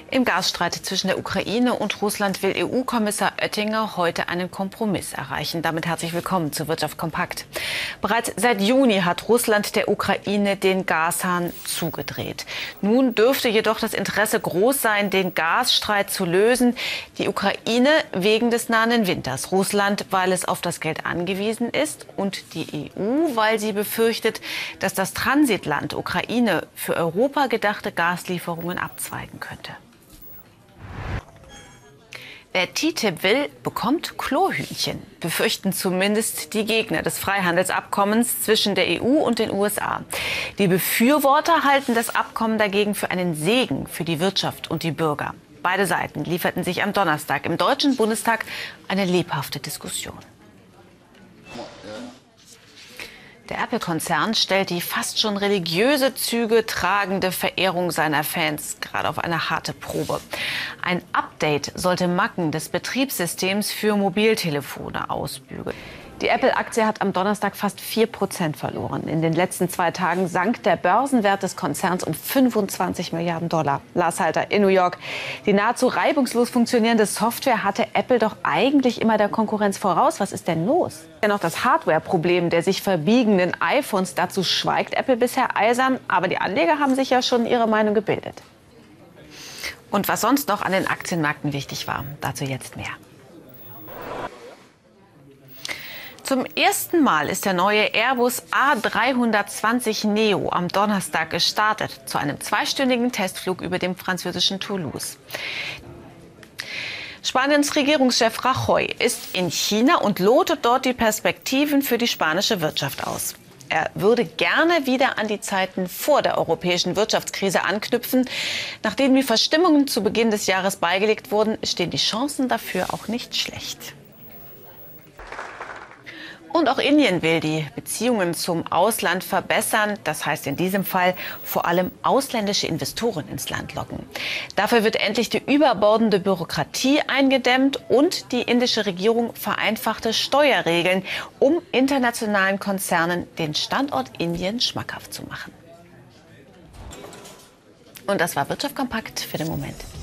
Im Gasstreit zwischen der Ukraine und Russland will EU-Kommissar Oettinger heute einen Kompromiss erreichen. Damit herzlich willkommen zu Wirtschaft kompakt. Bereits seit Juni hat Russland der Ukraine den Gashahn zugedreht. Nun dürfte jedoch das Interesse groß sein, den Gasstreit zu lösen. Die Ukraine wegen des nahenden Winters, Russland, weil es auf das Geld angewiesen ist, und die EU, weil sie befürchtet, dass das Transitland Ukraine für Europa gedachte Gaslieferungen abzweigen könnte. Wer TTIP will, bekommt Klohühnchen, befürchten zumindest die Gegner des Freihandelsabkommens zwischen der EU und den USA. Die Befürworter halten das Abkommen dagegen für einen Segen für die Wirtschaft und die Bürger. Beide Seiten lieferten sich am Donnerstag im Deutschen Bundestag eine lebhafte Diskussion. Der Apple-Konzern stellt die fast schon religiöse Züge tragende Verehrung seiner Fans gerade auf eine harte Probe. Ein Update sollte Macken des Betriebssystems für Mobiltelefone ausbügeln. Die Apple-Aktie hat am Donnerstag fast 4% verloren. In den letzten 2 Tagen sank der Börsenwert des Konzerns um 25 Milliarden $. Lars Halter in New York. Die nahezu reibungslos funktionierende Software hatte Apple doch eigentlich immer der Konkurrenz voraus. Was ist denn los? Dennoch das Hardware-Problem der sich verbiegenden iPhones. Dazu schweigt Apple bisher eisern. Aber die Anleger haben sich ja schon ihre Meinung gebildet. Und was sonst noch an den Aktienmärkten wichtig war, dazu jetzt mehr. Zum ersten Mal ist der neue Airbus A320 Neo am Donnerstag gestartet, zu einem 2-stündigen Testflug über dem französischen Toulouse. Spaniens Regierungschef Rajoy ist in China und lotet dort die Perspektiven für die spanische Wirtschaft aus. Er würde gerne wieder an die Zeiten vor der europäischen Wirtschaftskrise anknüpfen. Nachdem die Verstimmungen zu Beginn des Jahres beigelegt wurden, stehen die Chancen dafür auch nicht schlecht. Und auch Indien will die Beziehungen zum Ausland verbessern. Das heißt in diesem Fall vor allem ausländische Investoren ins Land locken. Dafür wird endlich die überbordende Bürokratie eingedämmt und die indische Regierung vereinfachte Steuerregeln, um internationalen Konzernen den Standort Indien schmackhaft zu machen. Und das war Wirtschaft kompakt für den Moment.